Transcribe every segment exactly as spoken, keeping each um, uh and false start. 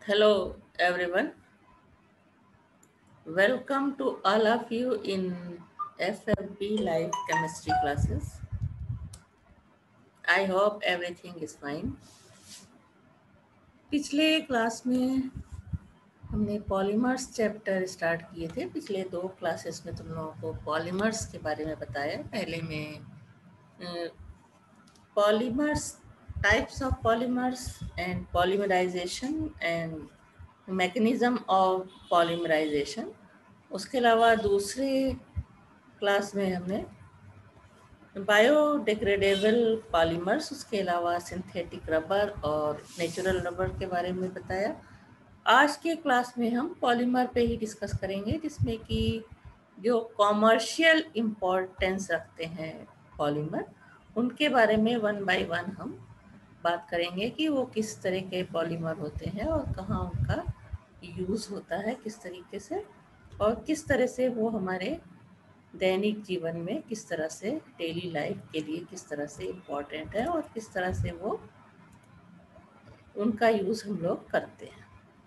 Hello, everyone. Welcome to all of you in F F B Live Chemistry classes. I hope everything is fine. पिछले class में हमने polymers chapter start किए थे। पिछले दो classes में तुम लोगों को पॉलीमर्स के बारे में बताया। पहले में polymers, types of polymers and polymerisation and mechanism of polymerisation. उसके अलावा दूसरे क्लास में हमने बायोडिग्रेडेबल पॉलीमर्स, उसके अलावा सिंथेटिक रबर और नेचुरल रबर के बारे में बताया। आज के क्लास में हम पॉलीमर पे ही डिस्कस करेंगे, जिसमें कि जो कॉमर्शियल इम्पोर्टेंस रखते हैं पॉलीमर, उनके बारे में वन बाय वन हम बात करेंगे कि वो किस तरह के पॉलीमर होते हैं और कहाँ उनका यूज़ होता है, किस तरीके से, और किस तरह से वो हमारे दैनिक जीवन में किस तरह से, डेली लाइफ के लिए किस तरह से इम्पोर्टेंट है और किस तरह से वो उनका यूज़ हम लोग करते हैं।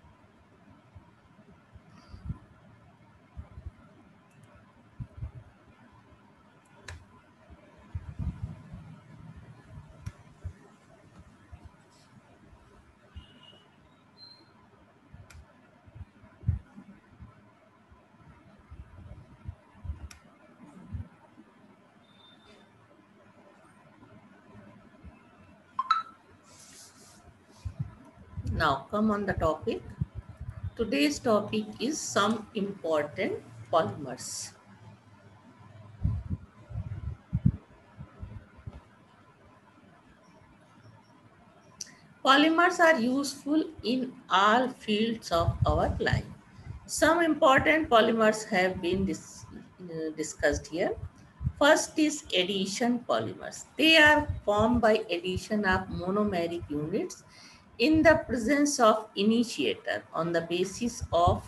Now come on the topic. Today's topic is some important polymers. Polymers are useful in all fields of our life. Some important polymers have been dis- uh, discussed here. First is addition polymers. They are formed by addition of monomeric units in the presence of initiator on the basis of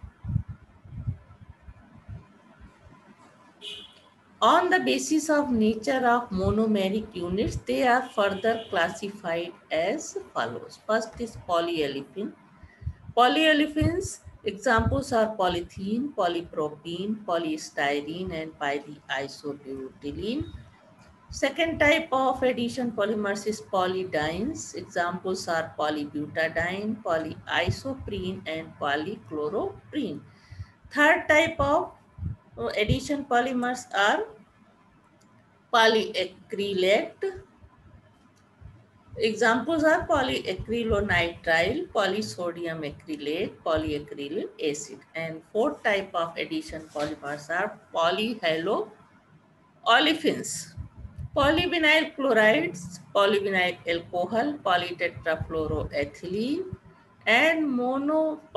on the basis of nature of monomeric units. They are further classified as follows. First is polyolefin. Polyolefins examples are polythene, polypropylene, polystyrene, and polyisobutylene. Second type of addition polymers is polydienes. Examples are polybutadiene, polyisoprene, and polychloroprene. Third type of uh, addition polymers are polyacrylate. Examples are polyacrylonitrile, polysodium acrylate, polyacrylic acid. And fourth type of addition polymers are polyhaloolefins. Polyvinyl chlorides, polyvinyl alcohol, polytetrafluoroethylene, and mono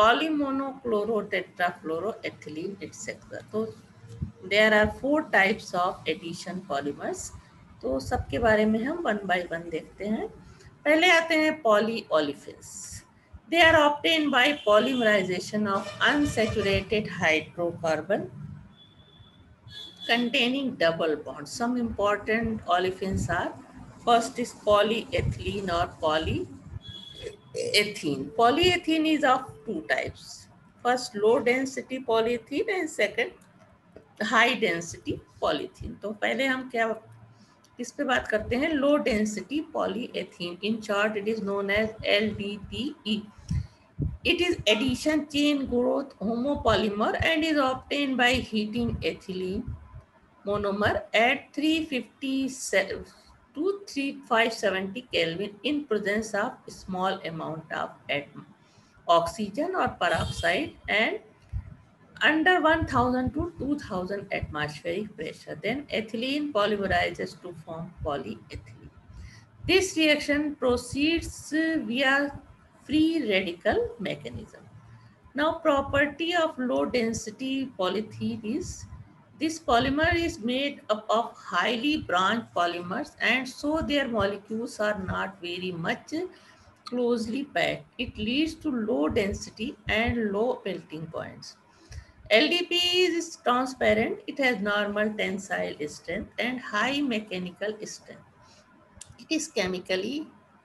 polymonochlorotetrafluoroethylene, et cetera. तो there are four types of addition polymers. तो सबके बारे में हम one by one देखते हैं। पहले आते हैं polyolefins. They are obtained by polymerization of unsaturated hydrocarbon containing double bonds. Some important olefins are, first is polyethylene or polyethene. Polyethylene is of two types. First, low density polyethylene, and second, high density polyethylene. तो पहले हम क्या किस पे बात करते हैं? Low density polyethylene. In short it is known as L D P E. It is addition chain growth homopolymer and is obtained by heating ethylene monomer at three fifty to thirty-five seventy Kelvin in presence of small amount of oxygen or peroxide and under one thousand to two thousand atmospheric pressure. Then ethylene polymerizes to form polyethylene. This reaction proceeds via free radical mechanism. Now, property of low density polyethylene is this polymer is made up of highly branched polymers, and so their molecules are not very much closely packed. It leads to low density and low melting points. L D P is transparent, it has normal tensile strength and high mechanical strength. It is chemically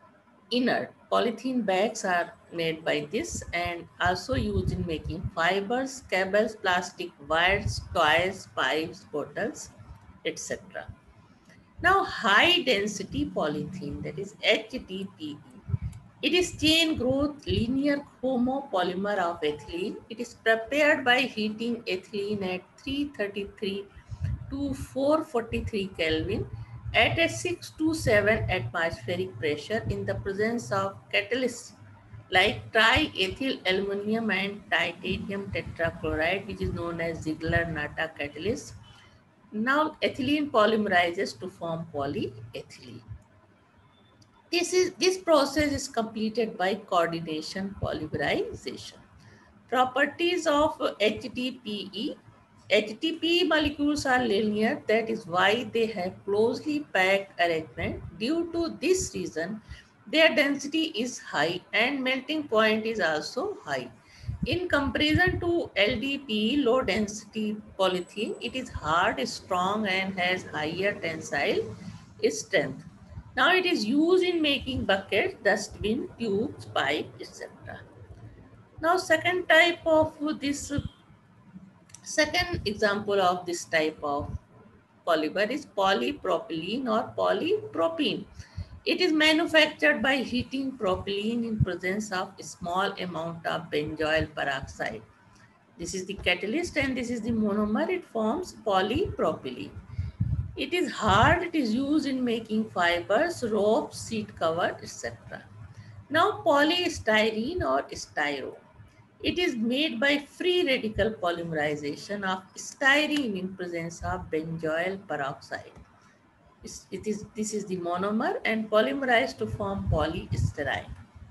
inert. Polythene bags are made by this and also used in making fibers, cables, plastic wires, toys, pipes, bottles, et cetera. Now, high density polythene, that is H D P E. It is chain growth linear homopolymer of ethylene. It is prepared by heating ethylene at three thirty-three to four forty-three Kelvin at a six to seven atmospheric pressure in the presence of catalysts like triethyl aluminum and titanium tetrachloride, which is known as Ziegler-Natta catalyst. Now, ethylene polymerizes to form polyethylene. This is this process is completed by coordination polymerization. Properties of H D P E. H D P E molecules are linear, that is why they have closely packed arrangement. Due to this reason, their density is high and melting point is also high. In comparison to L D P E, low density polythene, it is hard, strong and has higher tensile strength. Now it is used in making buckets, dustbin, tubes, pipe, et cetera. Now second type of this, second example of this type of polymer is polypropylene or polypropene. It is manufactured by heating propylene in presence of a small amount of benzoyl peroxide. This is the catalyst and this is the monomer. It forms polypropylene. It is hard. It is used in making fibers, ropes, seat cover, et cetera. Now polystyrene or styrene. It is made by free radical polymerization of styrene in presence of benzoyl peroxide. It is, this is the monomer and polymerized to form polystyrene.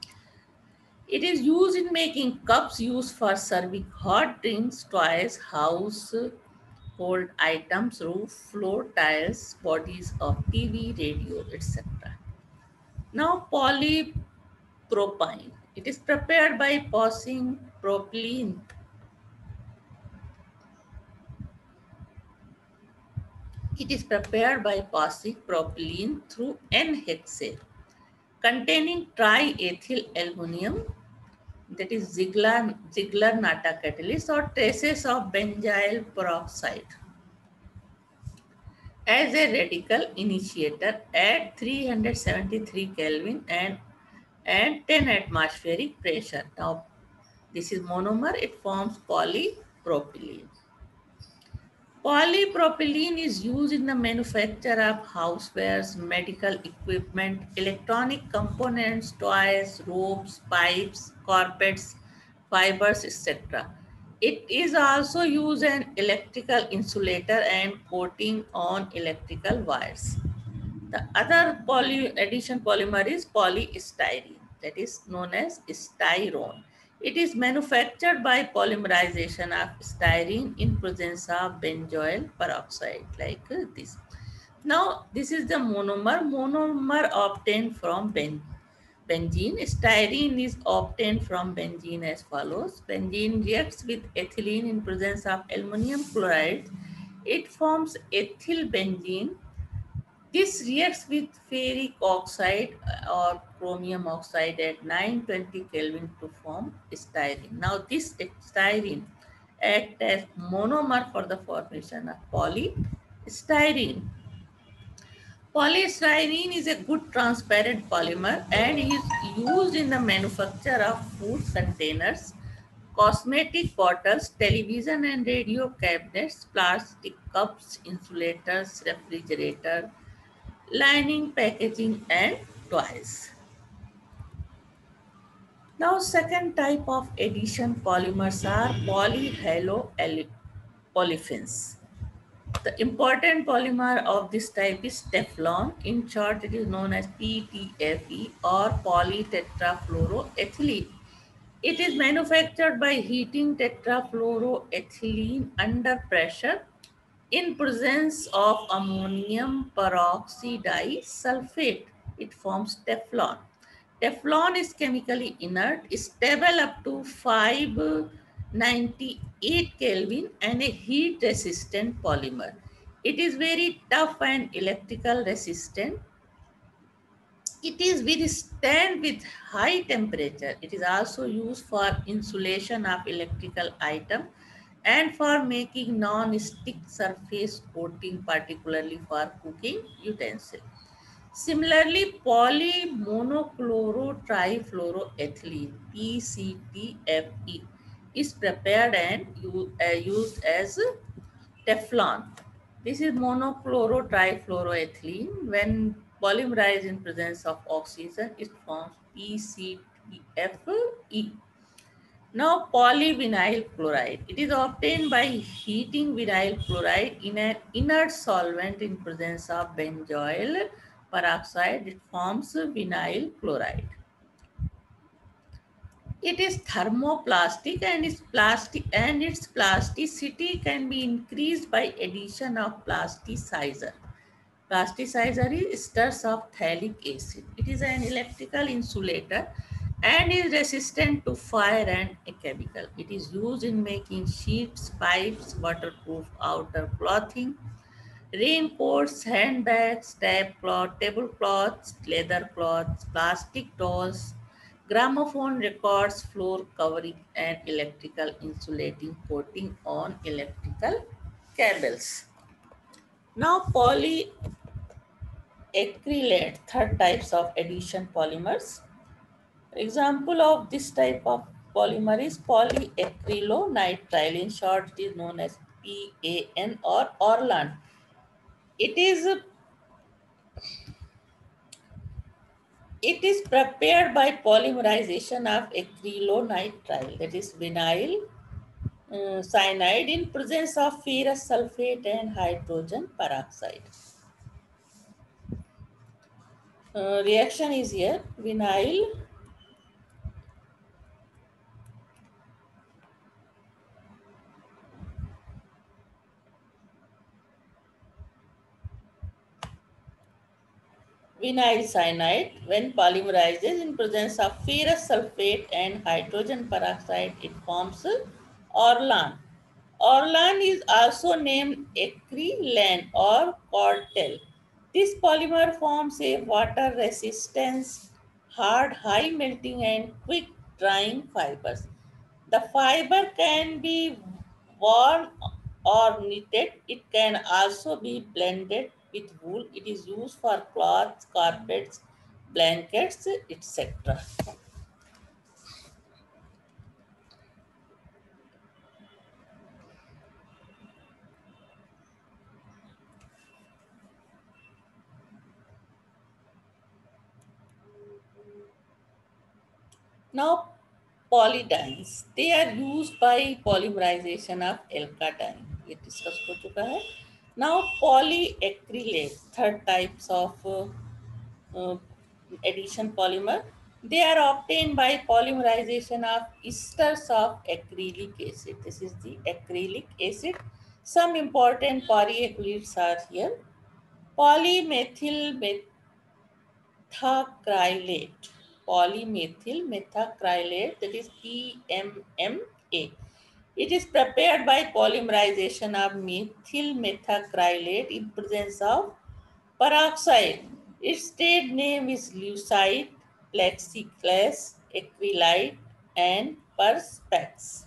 It is used in making cups used for serving hot drinks, toys, household items, roof, floor tiles, bodies of T V, radio, et cetera. Now polypropylene. It is prepared by passing propylene It is prepared by passing propylene through N-hexane containing triethyl aluminum, that is Ziegler, Ziegler-Natta catalyst, or traces of benzyl peroxide as a radical initiator at three hundred seventy-three Kelvin and, and ten atmospheric pressure. Now, this is monomer, it forms polypropylene. Polypropylene is used in the manufacture of housewares, medical equipment, electronic components, toys, ropes, pipes, carpets, fibers, et cetera. It is also used as an electrical insulator and coating on electrical wires. The other poly addition polymer is polystyrene, that is known as styrene. It is manufactured by polymerization of styrene in presence of benzoyl peroxide, like this. Now, this is the monomer. Monomer obtained from ben benzene. Styrene is obtained from benzene as follows. Benzene reacts with ethylene in presence of aluminum chloride. It forms ethyl benzene. This reacts with ferric oxide or chromium oxide at nine hundred twenty Kelvin to form styrene. Now this styrene acts as monomer for the formation of polystyrene. Polystyrene is a good transparent polymer and is used in the manufacture of food containers, cosmetic bottles, television and radio cabinets, plastic cups, insulators, refrigerator, lining, packaging and toys. Now second type of addition polymers are polyhaloolefins. The important polymer of this type is Teflon. In short, it is known as P T F E or polytetrafluoroethylene. It is manufactured by heating tetrafluoroethylene under pressure in presence of ammonium peroxide sulfate. It forms Teflon. Teflon is chemically inert, stable up to five ninety-eight Kelvin and a heat resistant polymer. It is very tough and electrical resistant. It is withstand with high temperature. It is also used for insulation of electrical item and for making non-stick surface coating, particularly for cooking utensils. Similarly, polymonochlorotrifluoroethylene (P C T F E) is prepared and u- uh, used as Teflon. This is monochlorotrifluoroethylene. When polymerized in presence of oxygen, it forms P C T F E. Now, polyvinyl chloride. It is obtained by heating vinyl chloride in an inert solvent in presence of benzoyl peroxide. It forms vinyl chloride. It is thermoplastic and its plastic and its plasticity can be increased by addition of plasticizer. Plasticizer is esters of phthalic acid. It is an electrical insulator and is resistant to fire and a chemical. It is used in making sheets, pipes, waterproof outer clothing, raincoats, handbags, tablecloth, tablecloths, leather cloths, plastic dolls, gramophone records, floor covering, and electrical insulating coating on electrical cables. Now, polyacrylate, third types of addition polymers. Example of this type of polymer is polyacrylonitrile. In short, it is known as P A N or Orlan. It is It is prepared by polymerization of acrylonitrile, that is vinyl uh, cyanide, in presence of ferrous sulfate and hydrogen peroxide. Uh, reaction is here. Vinyl vinyl cyanide, when polymerizes in presence of ferrous sulfate and hydrogen peroxide, it forms Orlan. Orlan is also named acrylane or cortel. This polymer forms a water resistance, hard, high melting, and quick drying fibers. The fiber can be worn or knitted. It can also be blended with wool. It is used for cloths, carpets, blankets, et cetera. Now, polydines. They are used by polymerization of alkadine. ये discuss हो चुका है. Now, polyacrylate, third types of uh, uh, addition polymer. They are obtained by polymerization of esters of acrylic acid. This is the acrylic acid. Some important polyacrylates are here. Polymethyl methacrylate. Polymethyl methacrylate, that is P M M A. It is prepared by polymerization of methyl methacrylate in presence of peroxide. Its trade name is leucite, plexiglass, acrylite, and perspex.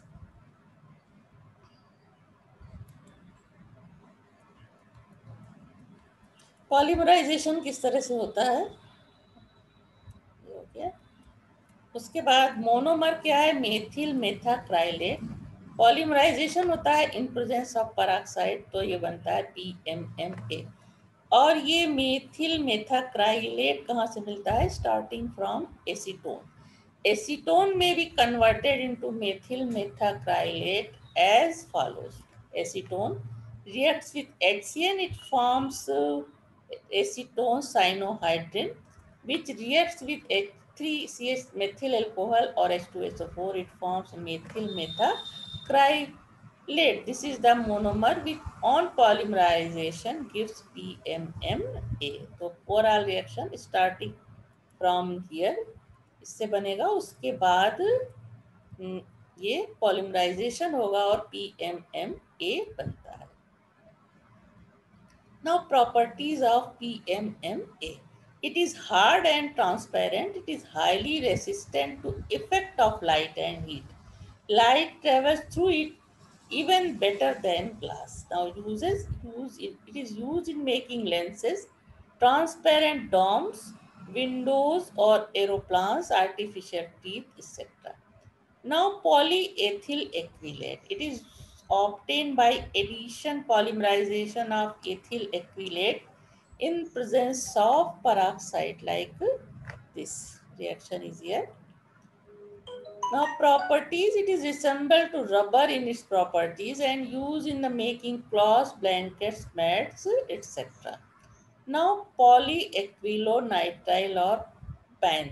Polymerization किस तरह से होता है? ये हो गया. उसके बाद मोनोमर क्या है? मेथिल मेथाक्राइलेट. पॉलीमराइजेशन होता है इन प्रेजेंस ऑफ पेरोक्साइड, तो ये बनता है पी एम एम ए. और ये मेथिल मेथाक्राइलेट कहाँ से मिलता है? Starting from acetone. एसीटोन में be converted into methyl methacrylate as follows. Acetone reacts with H C n, it forms uh, acetone cyanohydrin, which reacts with H three C H methyl alcohol or H two S O four, it forms methyl methacrylate. This is the monomer which on polymerization gives P M M A. तो overall reaction starting from here इससे बनेगा. उसके बाद ये polymerisation होगा और P M M A बनता है. Now, properties of P M M A. It is hard and transparent. It is highly resistant to effect of light and heat. Light travels through it even better than glass. Now uses use it, it is used in making lenses, transparent domes, windows or aeroplanes, artificial teeth, et cetera. Now polyethyl acrylate. It is obtained by addition polymerization of ethyl acrylate in presence of peroxide like this reaction is here. Now properties, it is resembled to rubber in its properties and used in the making cloths, blankets, mats, et cetera. Now polyacrylonitrile or P A N.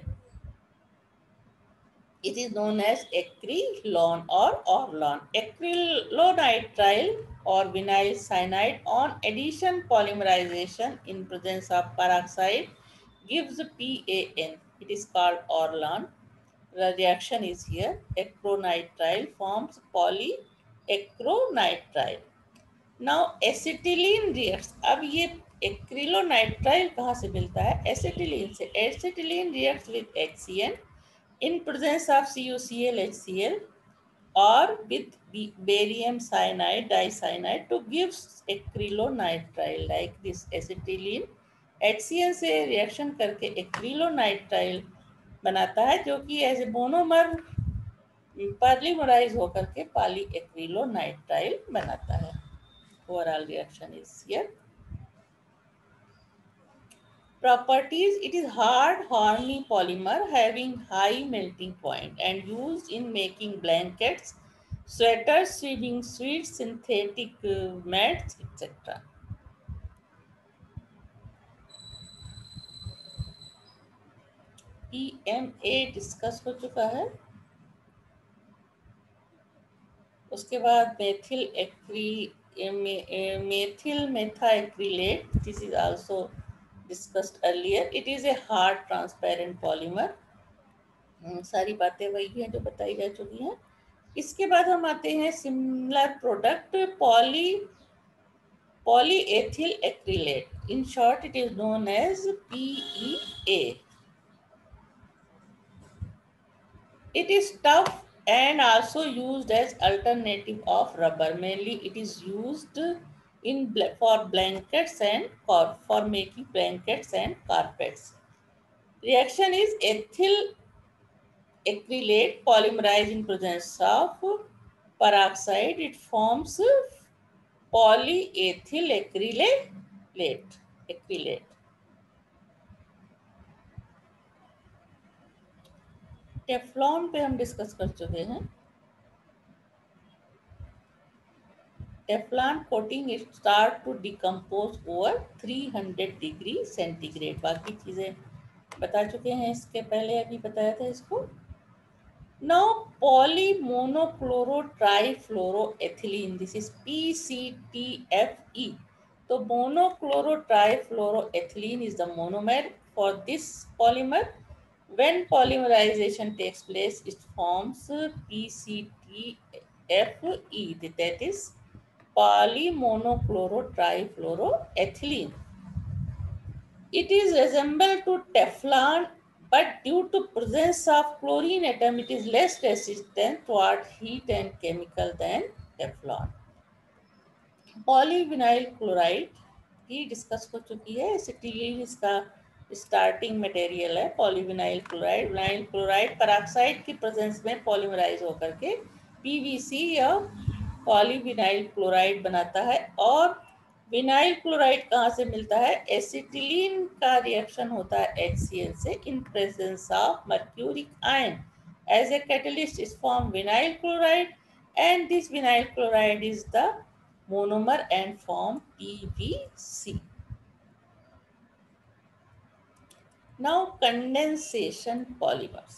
It is known as acrylon or Orlon. Acrylonitrile or vinyl cyanide on addition polymerization in presence of peroxide gives P A N. It is called Orlon. The reaction is here. Acrylonitrile forms polyacrylonitrile. Now acetylene reacts. अब ये acrylonitrile कहाँ से मिलता है? Acetylene से. Acetylene reacts with H C n in presence of CuCl HCl or with barium cyanide dicyanide to give acrylonitrile like this. Acetylene H C n से reaction करके acrylonitrile बनाता है जो कि एज ए मोनोमर पॉलीमराइज होकर के poly acrylonitrile बनाता है. Overall reaction is here. Properties, it is hard horny polymer having high melting point and used in making blankets, sweaters, swimming suits, synthetic uh, mats, et cetera. P M A discuss हो चुका है. उसके बाद methyl एक्री methyl methacrylate. This is also discussed earlier. It is a hard transparent polymer. सारी बातें वही हैं जो बताई जा चुकी हैं. इसके बाद हम आते हैं similar product poly polyethyl acrylate. In short, it is known as P E A. It is tough and also used as alternative of rubber. Mainly it is used in for blankets and for, for making blankets and carpets. Reaction is ethyl acrylate polymerized in presence of peroxide. It forms polyethyl acrylate. acrylate. Teflon पे हम discuss कर चुके हैं. Teflon coating it start to decompose over three hundred degree centigrade. बाकी चीजें बता चुके हैं इसके पहले, अभी बताया था इसको. Now poly monochloro trifluoroethylene, this is P C T F E. तो monochloro trifluoroethylene is the monomer for this polymer. When polymerization takes place, it forms P C T F E, that is polymonochlorotrifluoroethylene. It is resembled to Teflon, but due to presence of chlorine atom, it is less resistant toward heat and chemical than Teflon. Polyvinyl chloride ही discuss हो चुकी है. Acetylene इसका starting material है. Polyvinyl chloride, vinyl chloride peroxide की presence में polymerize होकर के पीवीसी या पॉलीविनाइल क्लोराइड बनाता है. और विनाइल क्लोराइड कहाँ से मिलता है? एसिटिलीन का रिएक्शन होता है HCl से in presence of mercuric ion. As a catalyst is form vinyl chloride and this vinyl chloride is the monomer and form P V C. Now condensation polymers.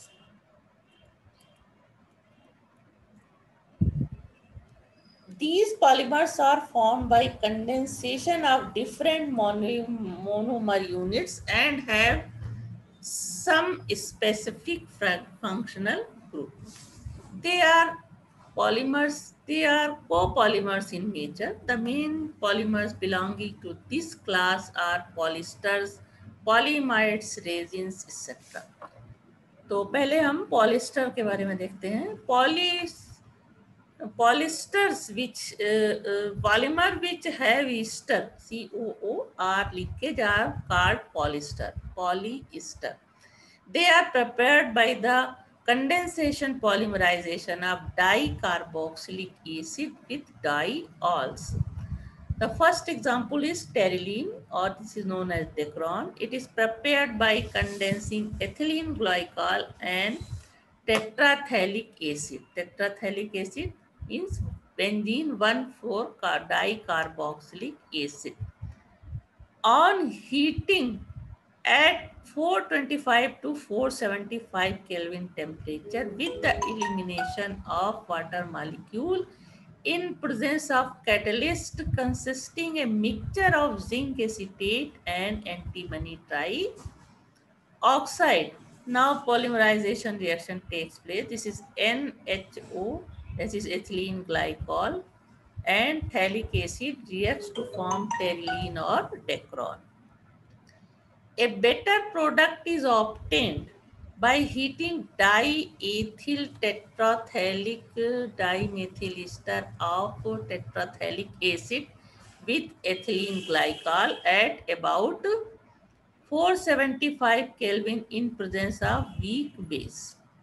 These polymers are formed by condensation of different monomer units and have some specific functional group. They are polymers, they are copolymers in nature. The main polymers belonging to this class are polyesters, polyamides, resins et cetera. तो पहले हम polyester के बारे में देखते हैं। Poly polyesters which polymer which have ester, C O O R linkage are called polyester, polyester. They are prepared by the condensation polymerization of dicarboxylic acid with diols. The first example is terylene, or this is known as Dacron. It is prepared by condensing ethylene glycol and tetraphthalic acid. Tetraphthalic acid means benzene one four dicarboxylic acid. On heating at four twenty-five to four seventy-five Kelvin temperature with the elimination of water molecule in presence of catalyst consisting a mixture of zinc acetate and antimony trioxide. Now polymerization reaction takes place. This is N H O, that is ethylene glycol, and phthalic acid reacts to form terylene or Dacron. A better product is obtained by heating diethyl tetraphthalic dimethyl ester of tetraphthalic acid with ethylene glycol at about four seventy-five Kelvin in presence of weak base.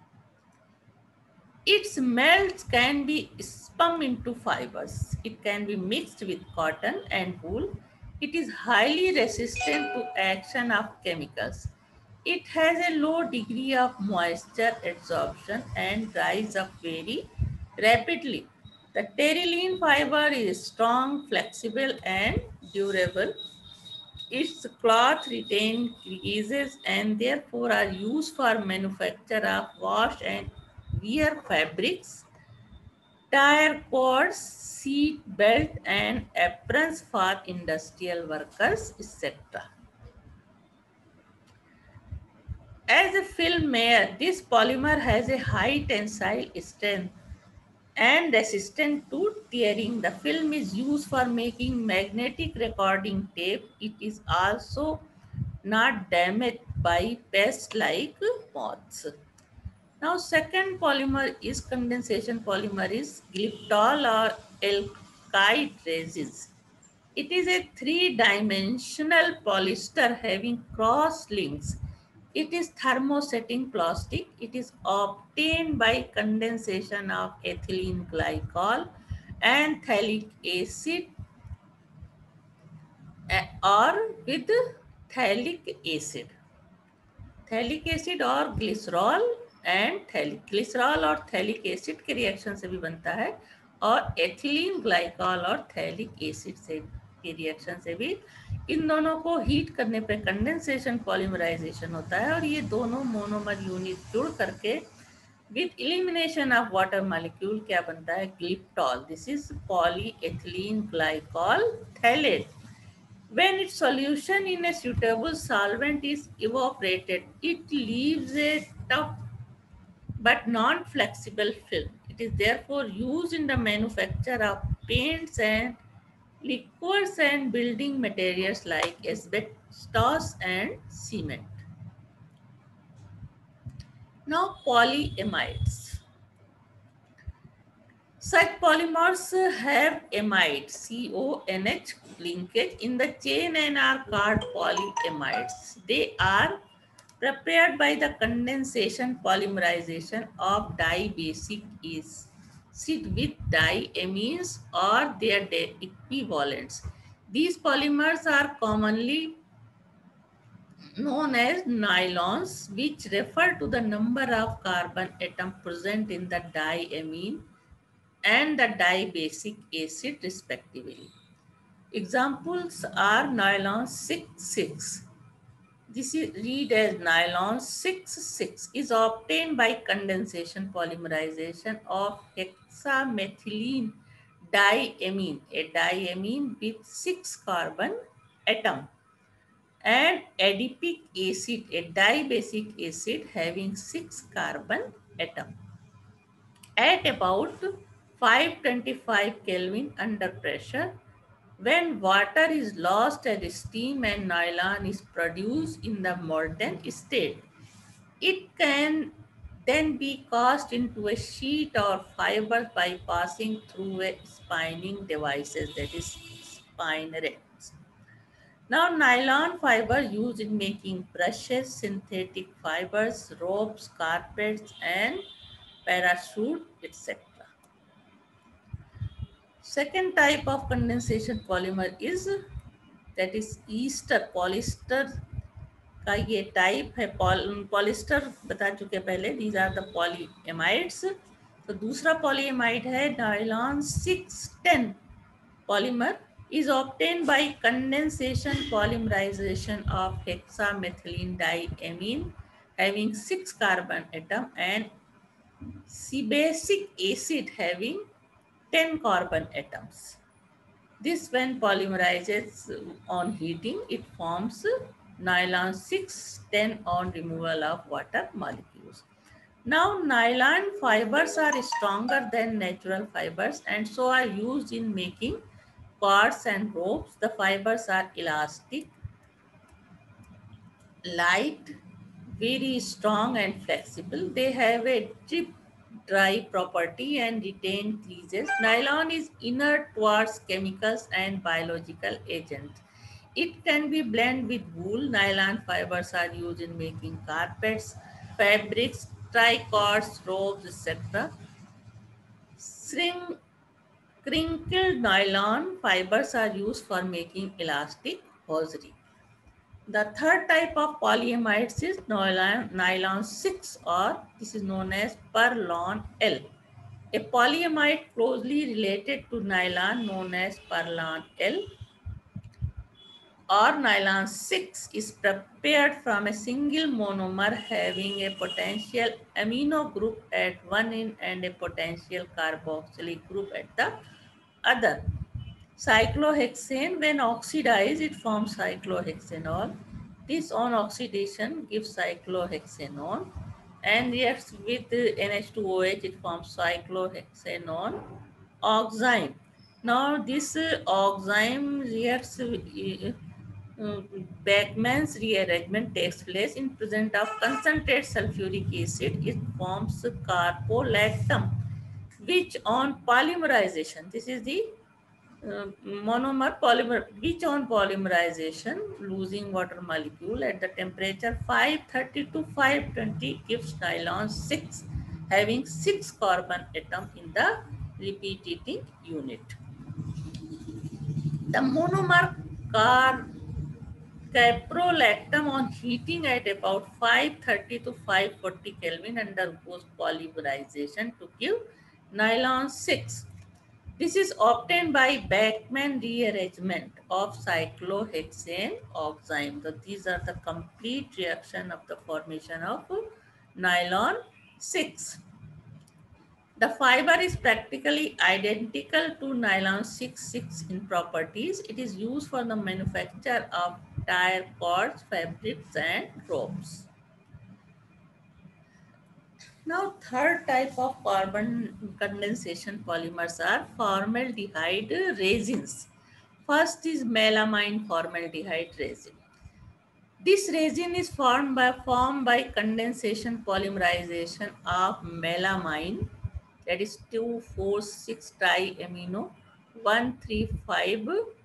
Its melts can be spun into fibers. It can be mixed with cotton and wool. It is highly resistant to action of chemicals. It has a low degree of moisture absorption and dries up very rapidly. The terylene fiber is strong, flexible, and durable. Its cloth retain creases and therefore are used for manufacture of wash and wear fabrics, tire cords, seat belt, and aprons for industrial workers, et cetera. As a film layer, this polymer has a high tensile strength and resistant to tearing. The film is used for making magnetic recording tape. It is also not damaged by pests like moths. Now, second polymer is condensation polymer is glyptol or alkyd resins. It is a three-dimensional polyester having cross links. It is thermosetting plastic. It is obtained by condensation of ethylene glycol and phthalic acid or with phthalic acid. Phthalic acid और glycerol and phthalic glycerol और phthalic acid के reaction से भी बनता है और ethylene glycol और phthalic acid से के रिएक्शन से भी। इन दोनों को हीट करने पे कंडेंसेशन पॉलीमराइजेशन होता है और ये दोनों मोनोमर यूनिट जुड़ करके with elimination of water molecule क्या बनता है, glyptal. This is polyethylene glycol phthalate. When its solution in a suitable solvent is evaporated, it leaves a tough but non-flexible film. It is therefore used in the manufacture of paints and liquors and building materials like asbestos and cement. Now, polyamides. Such polymers have amide, C O N H linkage in the chain and are called polyamides. They are prepared by the condensation polymerization of dibasic acid with diamines or their equivalents. These polymers are commonly known as nylons, which refer to the number of carbon atoms present in the diamine and the dibasic acid respectively. Examples are nylon six six. This is read as nylon six six is obtained by condensation polymerization of hexamethylene diamine, a diamine with six carbon atom, and adipic acid, a dibasic acid having six carbon atom. At about five twenty-five Kelvin under pressure, When water is lost as steam and nylon is produced in the molten state, it can then be cast into a sheet or fiber by passing through a spinning devices, that is spinnerets. Now, nylon fiber used in making brushes, synthetic fibers, ropes, carpets, and parachute, et cetera. Second type of condensation polymer is, that is ester, polyester का ये type है। Polyester बता चुके पहले, these are the पॉलीएमाइड्स। तो दूसरा polyamide है nylon six ten polymer, is obtained by condensation polymerization of hexamethylene diamine having six carbon atom and sebacic acid having ten carbon atoms. This, when polymerizes on heating, it forms nylon six ten on removal of water molecules. Now, nylon fibers are stronger than natural fibers and so are used in making cords and ropes. The fibers are elastic, light, very strong and flexible. They have a drip dry property and retain creases. Nylon is inert towards chemicals and biological agents. It can be blended with wool. Nylon fibers are used in making carpets, fabrics, tricords, ropes, et cetera. Shrink, crinkled nylon fibers are used for making elastic hosiery. The third type of polyamides is nylon, nylon six, or this is known as Perlon L. A polyamide closely related to nylon known as Perlon L or nylon six is prepared from a single monomer having a potential amino group at one end and a potential carboxylic group at the other. Cyclohexane, when oxidized, it forms cyclohexanol. This on oxidation gives cyclohexanone and reacts with N H two O H, it forms cyclohexanone oxime. Now this uh, oxime reacts, uh, uh, Bachmann's rearrangement takes place in presence of concentrated sulfuric acid. It forms carbolactam, which on polymerization, this is the uh, monomer polymer, which on polymerization losing water molecule at the temperature five thirty to five twenty gives nylon six having six carbon atom in the repeating unit. The monomer car caprolactam on heating at about five thirty to five forty Kelvin undergoes polymerization to give nylon six. This is obtained by Bachmann rearrangement of cyclohexane oxime. So these are the complete reaction of the formation of nylon six. The fiber is practically identical to nylon six six in properties. It is used for the manufacture of tire cords, fabrics, and ropes. Now, third type of carbon condensation polymers are formaldehyde resins. First is melamine formaldehyde resin. This resin is formed by, formed by condensation polymerization of melamine, that is two four six triamino one three five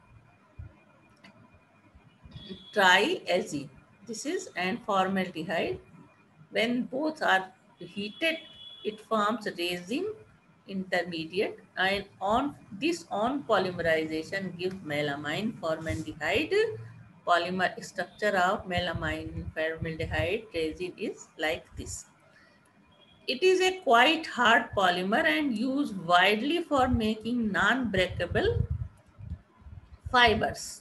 triazine. This is and formaldehyde. When both are heated, it forms resin intermediate, and on this on polymerization gives melamine formaldehyde. Polymer structure of melamine formaldehyde resin is like this. It is a quite hard polymer and used widely for making non-breakable fibers.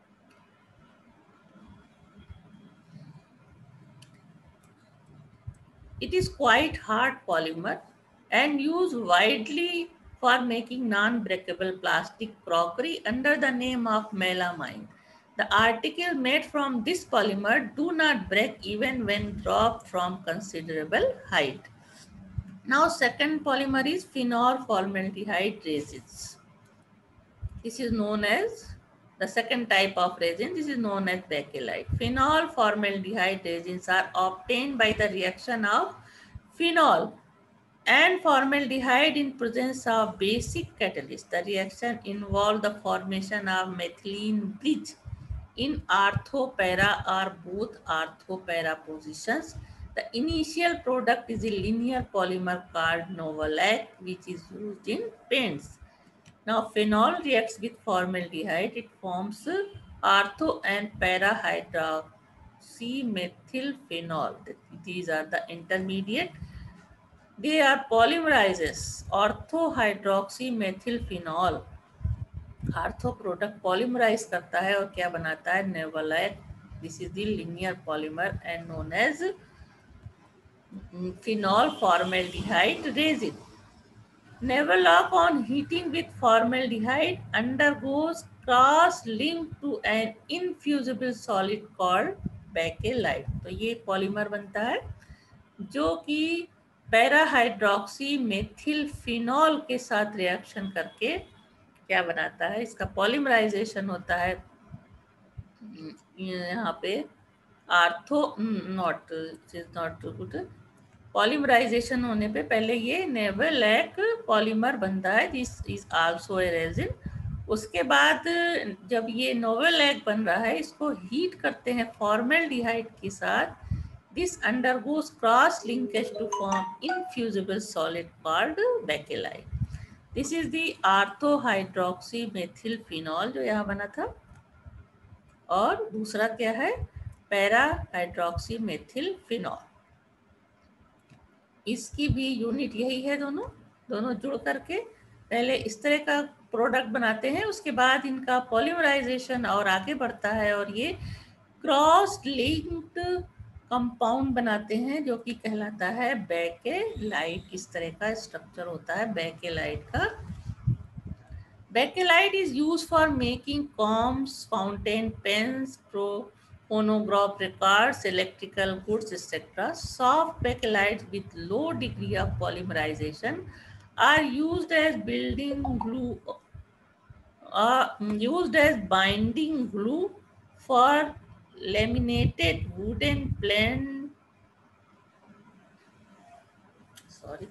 It is quite hard polymer and used widely for making non-breakable plastic crockery under the name of melamine. The articles made from this polymer do not break even when dropped from considerable height. Now, second polymer is phenol formaldehyde resins. This is known as The second type of resin, this is known as bakelite. Phenol formaldehyde resins are obtained by the reaction of phenol and formaldehyde in presence of basic catalyst. The reaction involves the formation of methylene bridge in ortho-para or both ortho-para positions. The initial product is a linear polymer called Novolac, which is used in paints. Now, phenol reacts with formaldehyde. It forms ortho and para hydroxymethylphenol. These are the intermediate. They are polymerizes. Ortho hydroxymethylphenol ortho product polymerize करता है और क्या बनाता है, novolac. This is the linear polymer and known as phenol formaldehyde resin. Neverlock on heating with formaldehyde undergoes cross-link to an infusible solid called bakelite. तो ये polymer बनता है जो कि पैराहाइड्रोक्सी मेथिल फिनॉल के साथ रिएक्शन करके क्या बनाता है, इसका पॉलीमराइजेशन होता है यहाँ पे ortho not is not good. Polymerization होने पे पहले ये नेवलैक पॉलीमर बनता है, this is also a resin. उसके बाद जब ये नोवेलैक बन रहा है, इसको हीट करते हैं फॉर्मल्डिहाइड के साथ. This undergoes cross linkage to form infusible solid called Bakelite. This is the ortho hydroxy methyl phenol जो यहाँ बना था, और दूसरा क्या है, पैरा हाइड्रोक्सी मेथिल फिनॉल. इसकी भी यूनिट यही है, दोनों दोनों जुड़ करके पहले इस तरह का प्रोडक्ट बनाते हैं, उसके बाद इनका पॉलीमराइजेशन और आगे बढ़ता है और ये क्रॉस लिंक्ड कंपाउंड बनाते हैं जो कि कहलाता है बेकेलाइट. इस तरह का स्ट्रक्चर होता है बेकेलाइट का. Bakelite is used for making combs, fountain pens, प्रो phonograph records, electrical goods, et cetera. Soft bakelites with low degree of polymerization are used as building glue, uh, used as binding glue for laminated wooden plank. Sorry.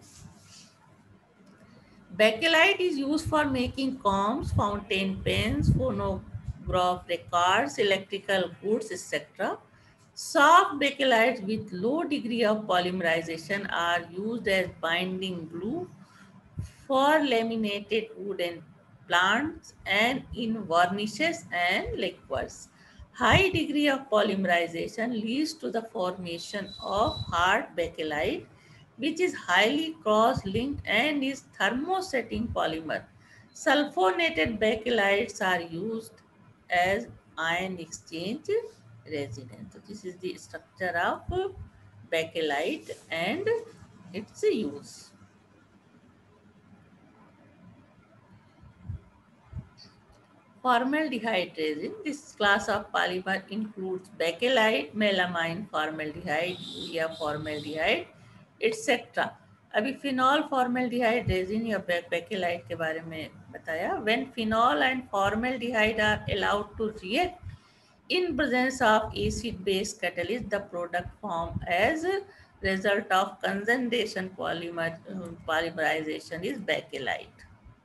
Bakelite is used for making combs, fountain pens, phonograph records, electrical goods, et cetera. Soft bakelites with low degree of polymerization are used as binding glue for laminated wooden plants and in varnishes and liquors. High degree of polymerization leads to the formation of hard bakelite, which is highly cross-linked and is thermosetting polymer. Sulfonated bakelites are used as ion exchange resin. So this is the structure of bakelite and its use. Formaldehyde resin. This class of polymer includes bakelite, melamine formaldehyde, urea formaldehyde, et cetera. अभी phenol formaldehyde resin या Bakelite के बारे में बताया. When phenol and formaldehyde are allowed to react in presence of acid-base catalyst, the product formed as a result of condensation polymer polymerization is bakelite.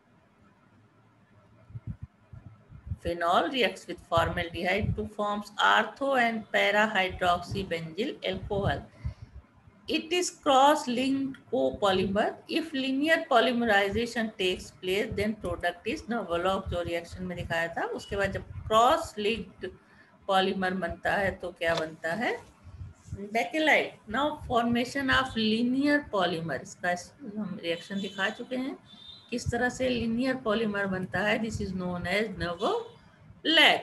Phenol reacts with formaldehyde to form ortho and para hydroxybenzyl alcohol. It is cross-linked copolymer. If linear polymerization takes place, then product is Novoloc जो reaction में दिखाया था. उसके बाद जब cross-linked polymer बनता है तो क्या बनता है, Bakelite. Now formation of linear polymer, इसका हम रिएक्शन दिखा चुके हैं किस तरह से लिनियर पॉलीमर बनता है. This is known as novolac.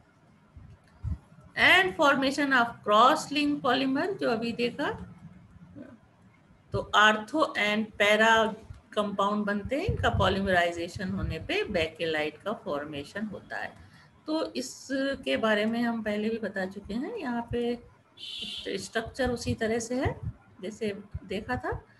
And formation of cross link polymer जो अभी देखा, तो आर्थो एंड पैरा कंपाउंड बनते हैं, इनका पॉलीमराइजेशन होने पे बेकेलाइट का फॉर्मेशन होता है. तो इसके बारे में हम पहले भी बता चुके हैं. यहाँ पे स्ट्रक्चर उसी तरह से है जैसे देखा था.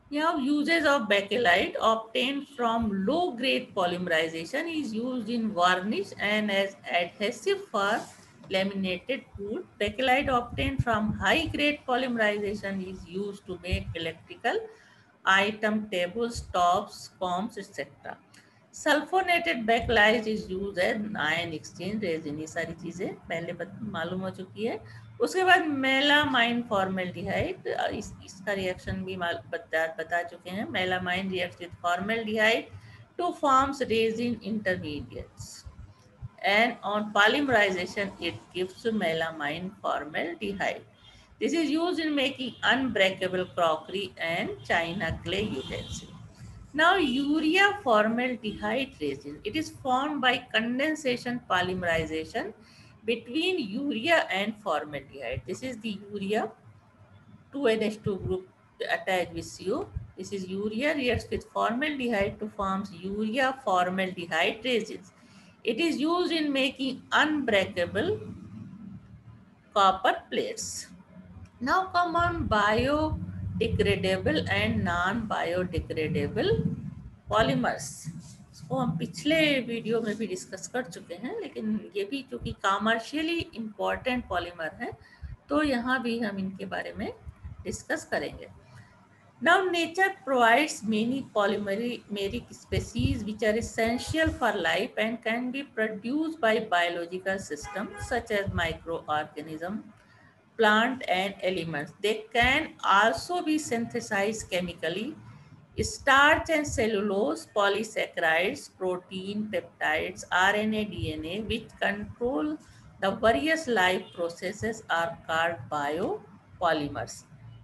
Now, uses of bakelite obtained from low-grade polymerization is used in varnish and as adhesive for laminated wood. Bakelite obtained from high-grade polymerization is used to make electrical item, tables, tops, combs, et cetera. Sulphonated Bakelite is use है ion exchange resin, ये सारी चीज़ें पहले मालूम हो चुकी है। उसके बाद मेलामाइन फॉर्मेल्डिहाइड, इस इसका रिएक्शन भी बता बता चुके हैं। Melamine reacts with formaldehyde to forms resin intermediates and on polymerization it gives melamine formaldehyde. This is used in making unbreakable crockery and china clay utensils. Now, urea formaldehyde resin. It is formed by condensation polymerization between urea and formaldehyde. This is the urea, two N H two group attached with C O. This is urea reacts with formaldehyde to form urea formaldehyde resins. It is used in making unbreakable copper plates. Now come on biodegradable and non-biodegradable polymers. इसको हम पिछले video में भी discuss कर चुके हैं, लेकिन ये भी चूँकि कॉमर्शियली इम्पॉर्टेंट पॉलीमर है तो यहाँ भी हम इनके बारे में डिस्कस करेंगे। Now nature provides many polymeric species which are essential for life and can be produced by biological systems such as microorganisms, plant and elements. They can also be synthesized chemically. Starch and cellulose, polysaccharides, protein, peptides, R N A, D N A, which control the various life processes are called biopolymers.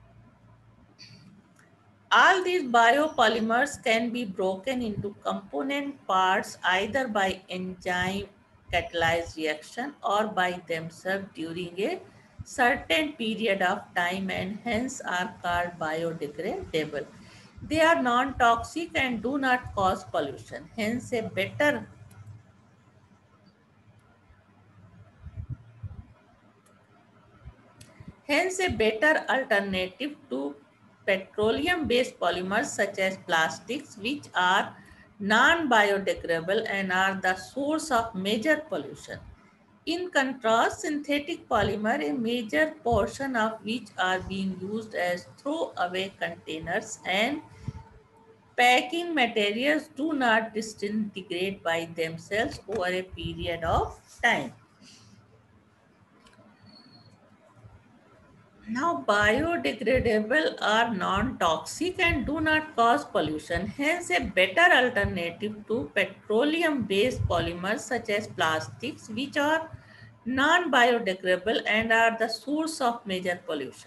All these biopolymers can be broken into component parts either by enzyme catalyzed reaction or by themselves during a certain period of time and hence are called biodegradable. They are non-toxic and do not cause pollution. Hence a better hence a better alternative to petroleum-based polymers such as plastics, which are non-biodegradable and are the source of major pollution. In contrast, synthetic polymer, a major portion of which are being used as throwaway containers and packing materials, do not disintegrate by themselves over a period of time. Now, biodegradable are non-toxic and do not cause pollution. Hence, a better alternative to petroleum-based polymers such as plastics, which are non-biodegradable and are the source of major pollution.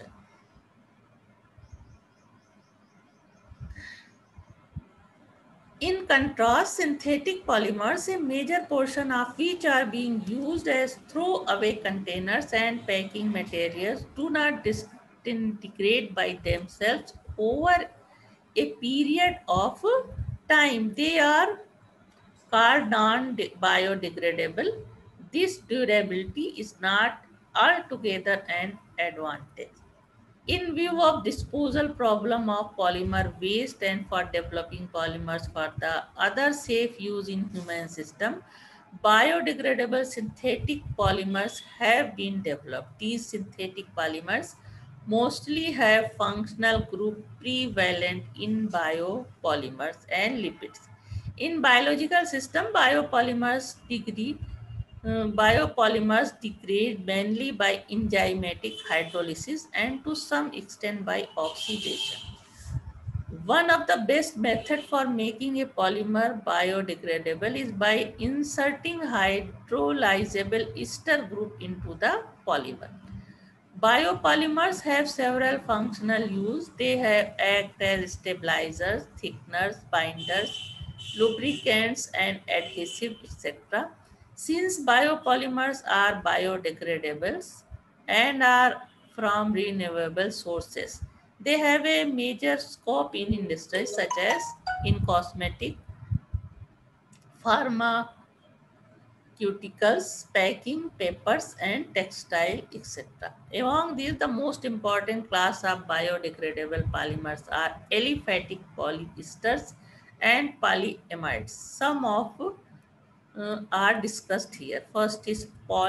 In contrast, synthetic polymers, a major portion of which are being used as throwaway containers and packing materials, do not disintegrate by themselves over a period of time. They are called non-biodegradable. This durability is not altogether an advantage. In view of disposal problem of polymer waste and for developing polymers for the other safe use in human system, biodegradable synthetic polymers have been developed. These synthetic polymers mostly have functional group prevalent in biopolymers and lipids. In biological system, biopolymers degrade uh, biopolymers degrade mainly by enzymatic hydrolysis and to some extent by oxidation. One of the best methods for making a polymer biodegradable is by inserting hydrolyzable ester group into the polymer. Biopolymers have several functional uses. They have act as stabilizers, thickeners, binders, lubricants, and adhesives, et cetera. Since biopolymers are biodegradables and are from renewable sources, they have a major scope in industries such as in cosmetic, pharma, cuticles, packing, papers, and textile, et cetera. Among these, the most important class of biodegradable polymers are aliphatic polyesters and polyamides. Some of uh, are discussed here. First is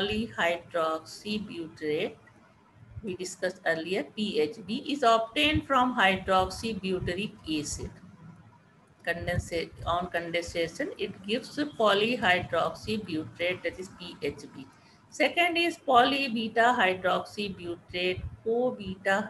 polyhydroxybutyrate. We discussed earlier, P H B is obtained from hydroxybutyric acid. Condensate, on condensation, it gives polyhydroxybutyrate, that is P H B. Second is polybeta hydroxybutyrate, co-beta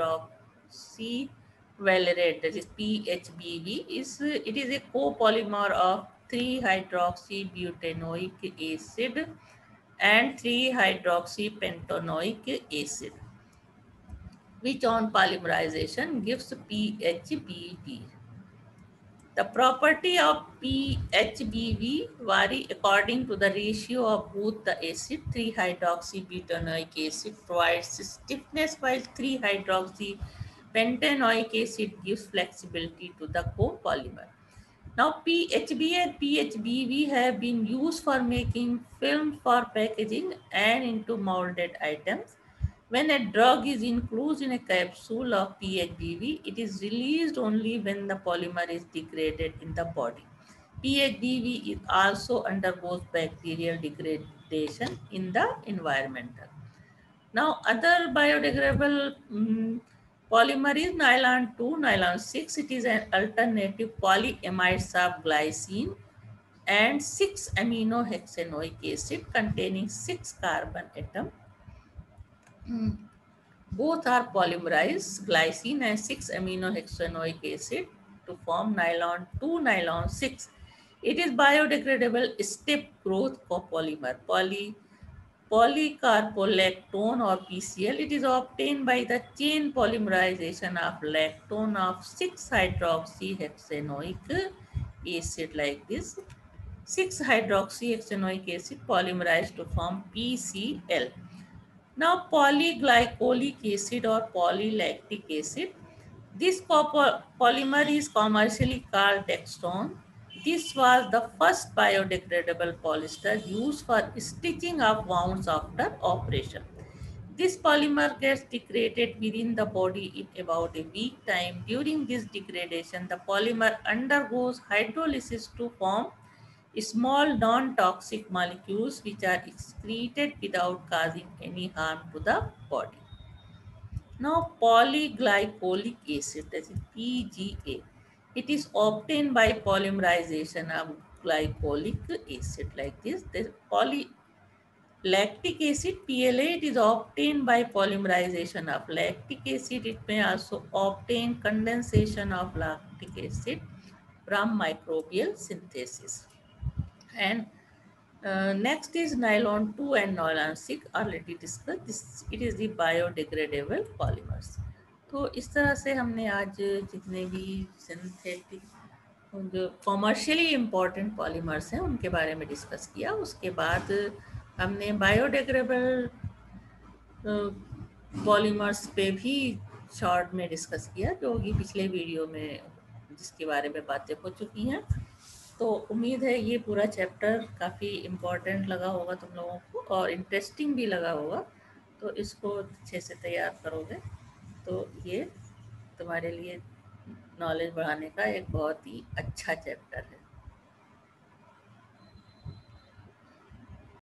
hydroxyvalerate, that is P H B V. Is it is a copolymer of three hydroxybutanoic acid and three hydroxypentanoic acid, which on polymerization gives P H B V. The property of P H B V vary according to the ratio of both the acid. three hydroxybutanoic acid provides stiffness, while three hydroxypentanoic acid gives flexibility to the copolymer. Now, P H B and P H B V have been used for making film for packaging and into molded items. When a drug is included in a capsule of P H B V, it is released only when the polymer is degraded in the body. P H B V is also undergoes bacterial degradation in the environment. Now, other biodegradable um, polymer is nylon two, nylon six. It is an alternative polyamides of glycine and six amino hexanoic acid containing six carbon atom. Mm. Both are polymerized glycine and six amino hexanoic acid to form nylon two, nylon six. It is biodegradable step growth copolymer. Poly Polycarbolactone or P C L. It is obtained by the chain polymerization of lactone of six hydroxyhexanoic acid like this. six hydroxyhexanoic acid polymerized to form P C L. Now, polyglycolic acid or polylactic acid. This polymer is commercially called Dextone. This was the first biodegradable polyester used for stitching of wounds after operation. This polymer gets degraded within the body in about a week time. During this degradation, the polymer undergoes hydrolysis to form small non-toxic molecules which are excreted without causing any harm to the body. Now, polyglycolic acid, that is P G A, it is obtained by polymerization of glycolic acid like this. The polylactic acid, P L A, it is obtained by polymerization of lactic acid. It may also obtain condensation of lactic acid from microbial synthesis. And uh, next is nylon two and nylon six, already discussed. This it is the biodegradable polymers. तो इस तरह से हमने आज जितने भी synthetic जो commercially important polymers हैं उनके बारे में डिस्कस किया. उसके बाद हमने बायोडिग्रेडेबल पॉलीमर्स पे भी शॉर्ट में डिस्कस किया, जो कि पिछले वीडियो में जिसके बारे में बातें हो चुकी हैं. तो उम्मीद है ये पूरा चैप्टर काफ़ी इम्पोर्टेंट लगा होगा तुम लोगों को और इंटरेस्टिंग भी लगा होगा. तो इसको अच्छे से तैयार करोगे तो ये तुम्हारे लिए नॉलेज बढ़ाने का एक बहुत ही अच्छा चैप्टर है.